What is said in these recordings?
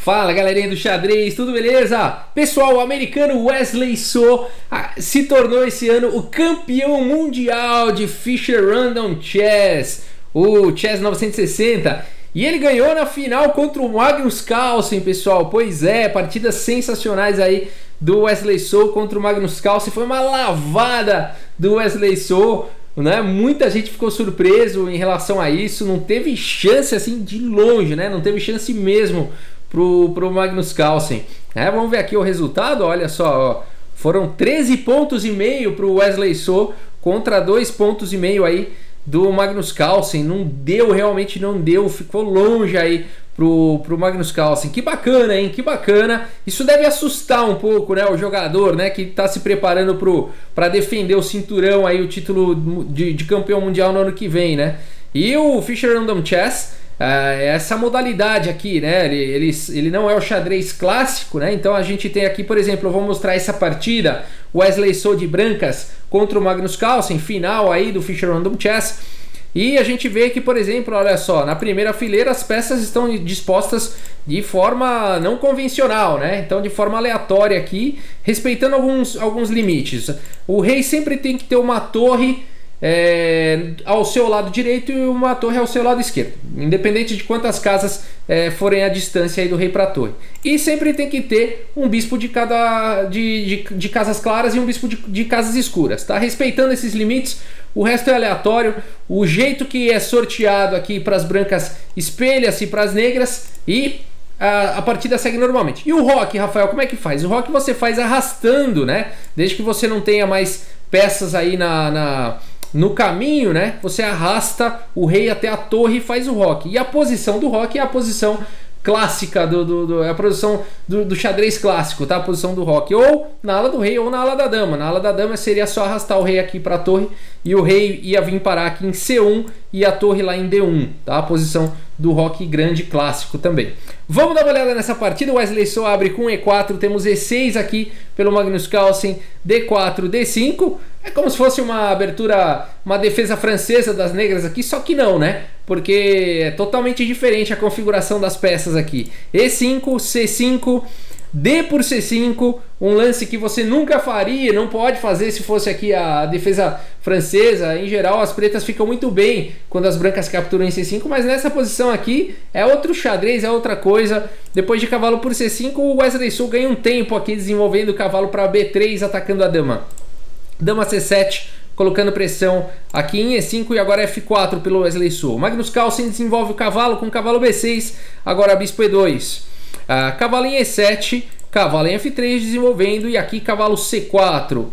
Fala galerinha do xadrez, tudo beleza? Pessoal, o americano Wesley So se tornou esse ano o campeão mundial de Fischer Random Chess, o Chess 960, e ele ganhou na final contra o Magnus Carlsen, pessoal. Pois é, partidas sensacionais aí do Wesley So contra o Magnus Carlsen. Foi uma lavada do Wesley So, né? Muita gente ficou surpreso em relação a isso. Não teve chance assim de longe, né? Não teve chance mesmo pro Magnus Carlsen. Vamos ver aqui o resultado. Olha só, ó. Foram 13 pontos e meio pro Wesley So contra 2 pontos e meio aí do Magnus Carlsen. Não deu, realmente não deu, ficou longe aí pro Magnus Carlsen. Que bacana, hein? Que bacana. Isso deve assustar um pouco, né, o jogador, né, que está se preparando para defender o cinturão aí, o título de campeão mundial no ano que vem, né? E o Fischer Random Chess, essa modalidade aqui, né, ele não é o xadrez clássico, né? Então a gente tem aqui, por exemplo, eu vou mostrar essa partida, Wesley So de brancas contra o Magnus Carlsen, final aí do Fischer Random Chess. E a gente vê que, por exemplo, olha só, na primeira fileira as peças estão dispostas de forma não convencional, né? Então de forma aleatória aqui, respeitando alguns limites. O rei sempre tem que ter uma torre ao seu lado direito e uma torre ao seu lado esquerdo, independente de quantas casas forem a distância aí do rei para a torre. E sempre tem que ter um bispo de casas claras e um bispo de casas escuras, tá? Respeitando esses limites, o resto é aleatório. O jeito que é sorteado aqui para as brancas espelha-se para as negras e a partida segue normalmente. E o roque, Rafael, como é que faz? O roque você faz arrastando, né? Desde que você não tenha mais peças aí no caminho, né? Você arrasta o rei até a torre e faz o roque. E a posição do roque é a posição clássica é a posição do xadrez clássico, tá? A posição do roque, ou na ala do rei ou na ala da dama. Na ala da dama seria só arrastar o rei aqui para a torre e o rei ia vir parar aqui em C1 e a torre lá em D1, tá? A posição do roque grande clássico também. Vamos dar uma olhada nessa partida. O Wesley So abre com E4, temos E6 aqui pelo Magnus Carlsen, D4, D5. É como se fosse uma abertura, uma defesa francesa das negras aqui, só que não, né? Porque é totalmente diferente a configuração das peças aqui. E5, C5, D por C5, um lance que você nunca faria, não pode fazer se fosse aqui a defesa francesa. Em geral, as pretas ficam muito bem quando as brancas capturam em C5, mas nessa posição aqui é outro xadrez, é outra coisa. Depois de cavalo por C5, o Wesley So ganha um tempo aqui desenvolvendo o cavalo para B3, atacando a dama. Dama C7, colocando pressão aqui em E5 e agora F4 pelo Wesley So. Magnus Carlsen desenvolve o cavalo com cavalo B6, agora bispo E2. Cavalo em E7, cavalo em F3 desenvolvendo e aqui cavalo C4.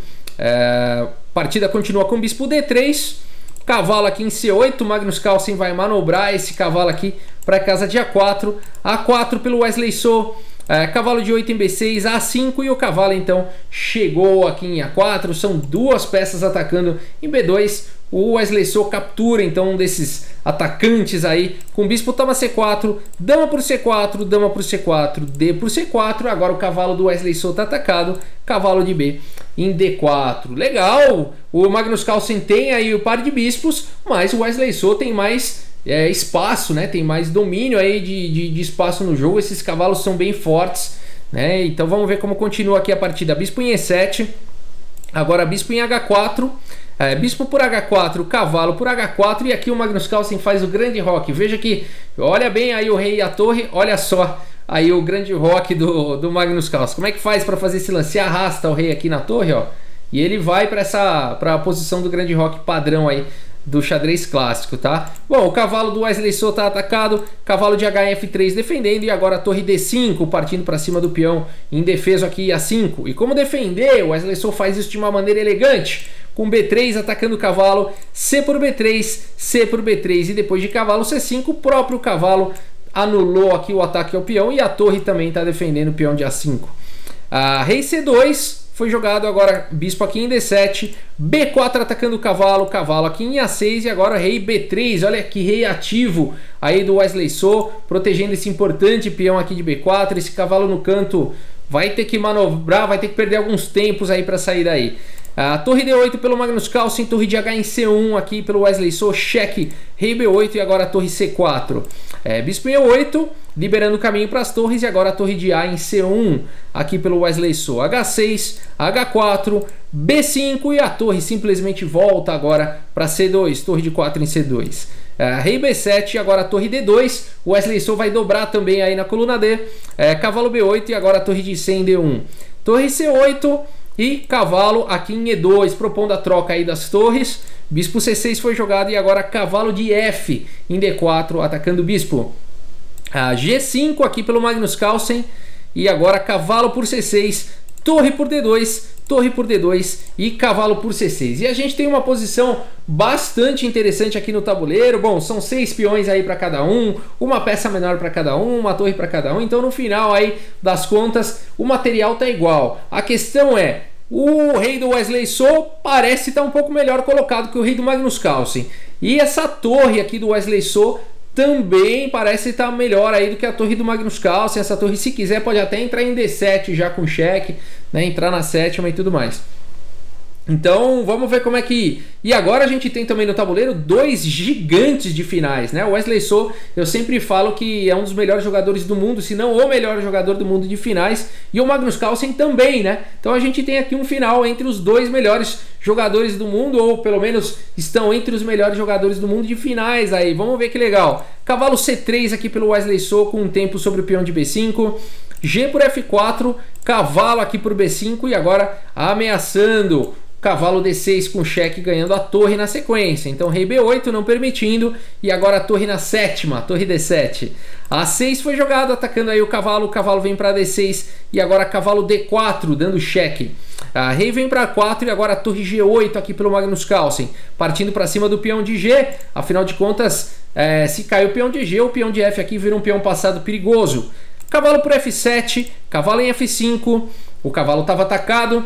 Partida continua com bispo D3, cavalo aqui em C8, Magnus Carlsen vai manobrar esse cavalo aqui para casa de A4. A4 pelo Wesley So. Cavalo de 8 em B6, A5 e o cavalo então chegou aqui em A4. São duas peças atacando em B2. O Wesley So captura então um desses atacantes aí com bispo toma C4, dama por C4, dama por C4, D por C4. Agora o cavalo do Wesley So está atacado, cavalo de B em D4. Legal! O Magnus Carlsen tem aí o par de bispos, mas o Wesley So tem mais espaço, né? Tem mais domínio aí de espaço no jogo. Esses cavalos são bem fortes, né? Então vamos ver como continua aqui a partida. Bispo em E7, agora bispo em H4, bispo por H4, cavalo por H4 e aqui o Magnus Carlsen faz o grande roque. Veja que, olha bem aí o rei e a torre, olha só aí o grande roque do Magnus Carlsen. Como é que faz para fazer esse lance? Arrasta o rei aqui na torre, ó, e ele vai para a posição do grande roque padrão aí do xadrez clássico, tá? Bom, o cavalo do Wesley So tá atacado, cavalo de HF3 defendendo e agora a torre D5 partindo para cima do peão em defesa aqui A5. E como defender? O Wesley So faz isso de uma maneira elegante, com B3 atacando o cavalo, C por B3, C por B3 e depois de cavalo C5 o próprio cavalo anulou aqui o ataque ao peão e a torre também está defendendo o peão de A5. Rei C2 foi jogado, agora bispo aqui em D7, B4 atacando o cavalo, cavalo aqui em A6 e agora rei B3, olha que rei ativo aí do Wesley So, protegendo esse importante peão aqui de B4, esse cavalo no canto vai ter que manobrar, vai ter que perder alguns tempos aí para sair daí. A torre D8 pelo Magnus Carlsen, torre de H em C1 aqui pelo Wesley So, cheque, rei B8 e agora a torre C4. Bispo em E8, liberando o caminho para as torres e agora a torre de A em C1 aqui pelo Wesley So. H6, H4, B5 e a torre simplesmente volta agora para C2, torre de 4 em C2. Rei B7 e agora a torre D2, o Wesley So vai dobrar também aí na coluna D, cavalo B8 e agora a torre de C em D1. Torre C8 e cavalo aqui em E2, propondo a troca aí das torres. Bispo C6 foi jogado e agora cavalo de F em D4, atacando o bispo. G5 aqui pelo Magnus Carlsen e agora cavalo por C6, torre por D2, torre por D2 e cavalo por C6. E a gente tem uma posição bastante interessante aqui no tabuleiro. Bom, são 6 peões aí para cada um, uma peça menor para cada um, uma torre para cada um. Então no final aí das contas o material tá igual. A questão é, o rei do Wesley So parece estar um pouco melhor colocado que o rei do Magnus Carlsen. E essa torre aqui do Wesley So também parece estar melhor aí do que a torre do Magnus Carlsen. Essa torre, se quiser, pode até entrar em D7 já com cheque, né? Entrar na sétima e tudo mais. Então vamos ver como é que... E agora a gente tem também no tabuleiro 2 gigantes de finais, né? O Wesley So, eu sempre falo que é um dos melhores jogadores do mundo, se não o melhor jogador do mundo de finais. E o Magnus Carlsen também, né? Então a gente tem aqui um final entre os 2 melhores jogadores do mundo, ou pelo menos estão entre os melhores jogadores do mundo de finais aí. Vamos ver que legal. Cavalo C3 aqui pelo Wesley So com um tempo sobre o peão de B5. G por F4, cavalo aqui por B5 e agora ameaçando cavalo D6 com cheque, ganhando a torre na sequência. Então rei B8 não permitindo e agora a torre na sétima, torre D7. A6 foi jogado, atacando aí o cavalo vem para D6 e agora cavalo D4 dando cheque. A rei vem para 4 e agora a torre G8 aqui pelo Magnus Carlsen, partindo para cima do peão de G. Afinal de contas, se cai o peão de G, o peão de F aqui vira um peão passado perigoso. Cavalo por F7, cavalo em F5, o cavalo estava atacado.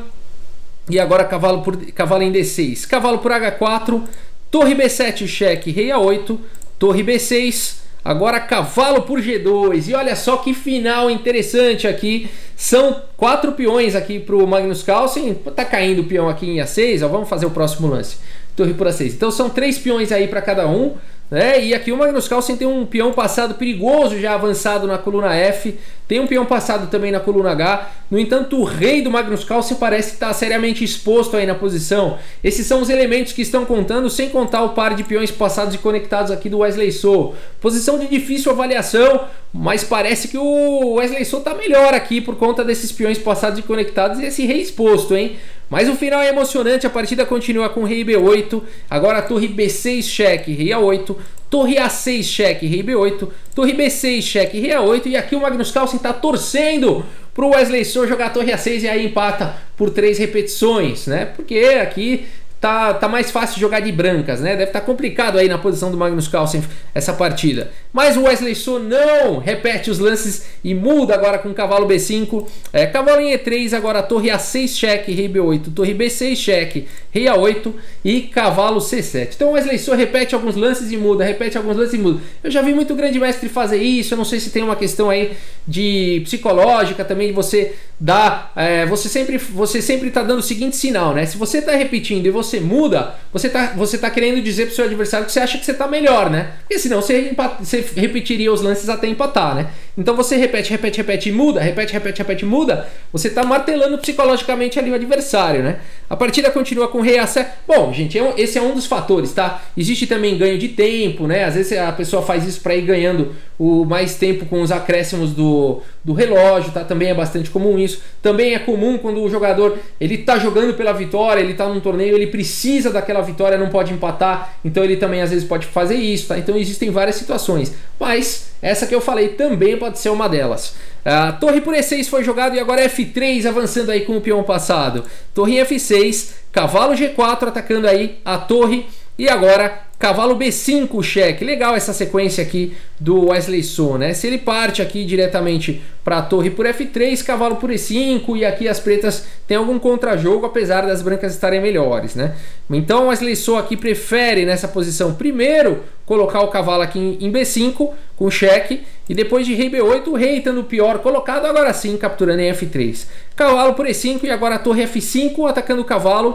E agora cavalo em D6, cavalo por H4, torre B7 cheque, rei A8, torre B6, agora cavalo por G2. E olha só que final interessante aqui, são 4 peões aqui para o Magnus Carlsen, tá caindo o peão aqui em A6, ó, vamos fazer o próximo lance, torre por A6. Então são 3 peões aí para cada um, né? E aqui o Magnus Carlsen tem um peão passado perigoso já avançado na coluna F, tem um peão passado também na coluna H. No entanto, o rei do Magnus Carlsen parece estar seriamente exposto aí na posição. Esses são os elementos que estão contando, sem contar o par de peões passados e conectados aqui do Wesley So. Posição de difícil avaliação, mas parece que o Wesley So está melhor aqui por conta desses peões passados e conectados e esse rei exposto, hein? Mas o final é emocionante, a partida continua com rei B8, agora a torre B6 cheque, rei A8, torre A6 cheque, rei B8, torre B6 cheque, rei A8, e aqui o Magnus Carlsen está torcendo para o Wesley So jogar a torre A6 e aí empata por 3 repetições, né? Porque aqui tá mais fácil jogar de brancas, né? Deve estar complicado aí na posição do Magnus Carlsen essa partida. Mas o Wesley So não repete os lances e muda agora com cavalo B5. Cavalo em E3, agora torre A6 cheque, rei B8, torre B6 cheque, rei A8 e cavalo C7. Então o Wesley So repete alguns lances e muda, repete alguns lances e muda. Eu já vi muito grande mestre fazer isso, eu não sei se tem uma questão aí de psicológica também, de você dar... você sempre tá dando o seguinte sinal, né? Se você tá repetindo e você muda, você tá querendo dizer pro seu adversário que você acha que você tá melhor, né? Porque senão você repetiria os lances até empatar, né? Então você repete e muda, repete, muda, você tá martelando psicologicamente ali o adversário, né? A partida continua com rei A7. Bom, gente, esse é um dos fatores, tá? Existe também ganho de tempo, né? Às vezes a pessoa faz isso para ir ganhando mais tempo com os acréscimos do relógio, tá? Também é bastante comum isso. Também é comum quando o jogador, ele tá jogando pela vitória, ele tá num torneio, ele precisa daquela vitória, não pode empatar, então ele também às vezes pode fazer isso, tá? Então existem várias situações, mas essa que eu falei também pode ser uma delas. A torre por E6 foi jogado e agora F3 avançando aí com o peão passado. Torre F6, cavalo G4 atacando aí a torre e agora cavalo B5 cheque. Legal essa sequência aqui do Wesley So, né? Se ele parte aqui diretamente para a torre por F3, cavalo por E5, e aqui as pretas têm algum contra-jogo, apesar das brancas estarem melhores, né? Então o Wesley So aqui prefere nessa posição primeiro colocar o cavalo aqui em B5 com cheque, e depois de rei B8, o rei estando pior colocado, agora sim capturando em F3. Cavalo por E5 e agora a torre F5 atacando o cavalo.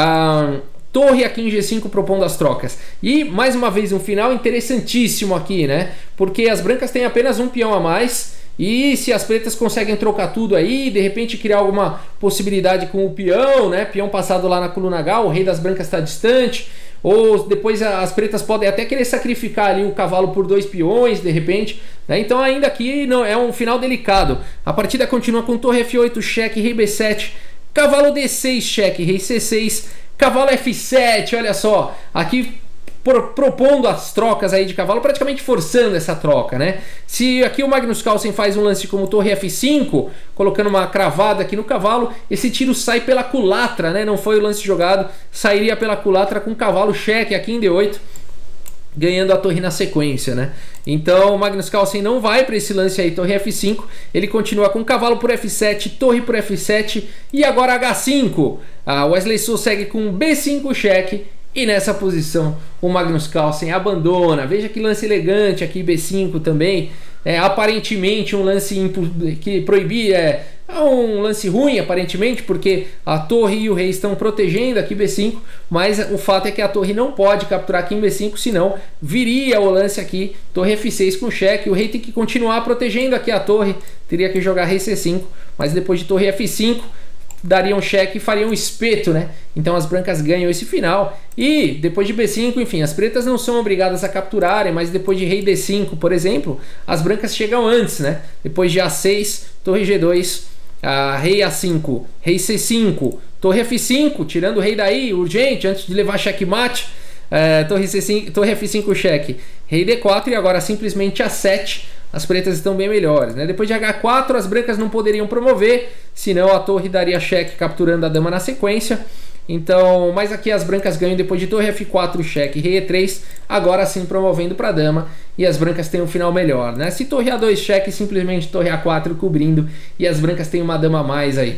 Torre aqui em G5 propondo as trocas. E mais uma vez um final interessantíssimo aqui, né? Porque as brancas têm apenas um peão a mais, e se as pretas conseguem trocar tudo aí, de repente criar alguma possibilidade com o peão, né? Peão passado lá na coluna H, o rei das brancas está distante, ou depois as pretas podem até querer sacrificar ali o cavalo por 2 peões, de repente, né? Então ainda aqui não é um final delicado. A partida continua com torre F8 cheque, rei B7, cavalo D6 cheque, rei C6, cavalo F7, olha só, aqui propondo as trocas aí de cavalo, praticamente forçando essa troca, né? Se aqui o Magnus Carlsen faz um lance como torre F5, colocando uma cravada aqui no cavalo, esse tiro sai pela culatra, né? Não foi o lance jogado, sairia pela culatra com cavalo cheque aqui em D8, ganhando a torre na sequência, né? Então o Magnus Carlsen não vai para esse lance aí, torre F5, ele continua com cavalo por F7, torre por F7 e agora H5. A Wesley So segue com B5 cheque, e nessa posição o Magnus Carlsen abandona. Veja que lance elegante aqui, B5 também. Aparentemente um lance que proibia, um lance ruim aparentemente, porque a torre e o rei estão protegendo aqui B5, mas o fato é que a torre não pode capturar aqui em B5, senão viria o lance aqui, torre F6 com cheque. O rei tem que continuar protegendo aqui a torre, teria que jogar rei C5, mas depois de torre F5 daria um cheque e faria um espeto, né? Então as brancas ganham esse final. E depois de B5, enfim, as pretas não são obrigadas a capturarem, mas depois de rei D5, por exemplo, as brancas chegam antes, né? Depois de A6, torre G2, rei A5, rei C5, torre F5, tirando o rei daí, urgente, antes de levar checkmate, torre C5, torre F5 cheque, rei D4 e agora simplesmente A7. As pretas estão bem melhores, né? Depois de H4 as brancas não poderiam promover, senão a torre daria cheque capturando a dama na sequência. Então, mas aqui as brancas ganham depois de torre F4 cheque, rei E3, agora sim promovendo para a dama, e as brancas têm um final melhor, né? Se torre A2 cheque, simplesmente torre A4 cobrindo, e as brancas têm uma dama a mais aí.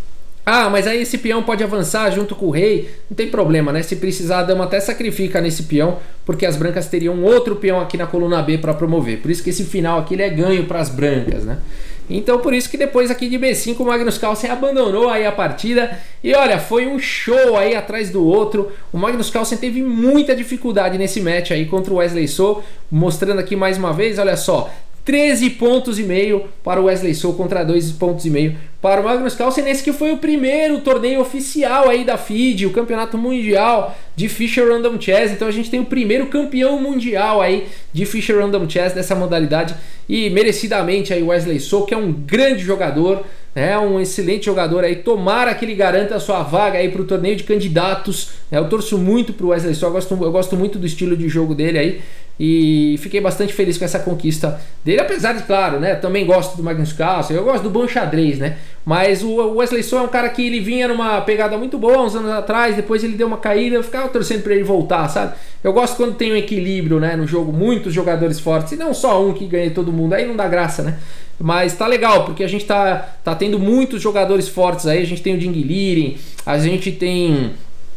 Mas aí esse peão pode avançar junto com o rei, não tem problema, né? Se precisar, a dama até sacrifica nesse peão, porque as brancas teriam outro peão aqui na coluna B para promover. Por isso que esse final aqui ele é ganho para as brancas, né? Então por isso que depois aqui de B5 o Magnus Carlsen abandonou aí a partida. E olha, foi um show aí atrás do outro. O Magnus Carlsen teve muita dificuldade nesse match aí contra o Wesley So, mostrando aqui mais uma vez, olha só, 13 pontos e meio para o Wesley So contra 2 pontos e meio para o Magnus Carlsen, nesse que foi o primeiro torneio oficial aí da FIDE, o campeonato mundial de Fischer Random Chess. Então a gente tem o primeiro campeão mundial aí de Fischer Random Chess nessa modalidade, e merecidamente aí o Wesley So, que é um grande jogador, né, um excelente jogador aí. Tomara que ele garanta a sua vaga aí para o torneio de candidatos, né? Eu torço muito para o Wesley So, eu gosto muito do estilo de jogo dele aí, e fiquei bastante feliz com essa conquista dele, apesar de, claro, né, também gosto do Magnus Carlsen, eu gosto do bom xadrez, né, mas o Wesley So é um cara que ele vinha numa pegada muito boa uns anos atrás, depois ele deu uma caída, eu ficava torcendo para ele voltar, sabe? Eu gosto quando tem um equilíbrio, né, no jogo, muitos jogadores fortes, e não só um que ganha todo mundo, aí não dá graça, né? Mas tá legal, porque a gente tá tendo muitos jogadores fortes aí, a gente tem o Ding Liren, a gente tem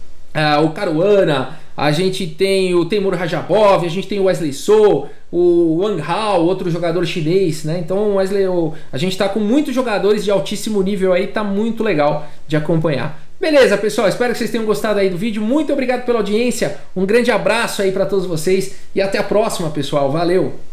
o Caruana, a gente tem o Temur Rajabov, a gente tem o Wesley So, o Wang Hao, outro jogador chinês, né? Então a gente tá com muitos jogadores de altíssimo nível aí, tá muito legal de acompanhar. Beleza, pessoal, espero que vocês tenham gostado aí do vídeo, muito obrigado pela audiência, um grande abraço aí para todos vocês e até a próxima, pessoal, valeu!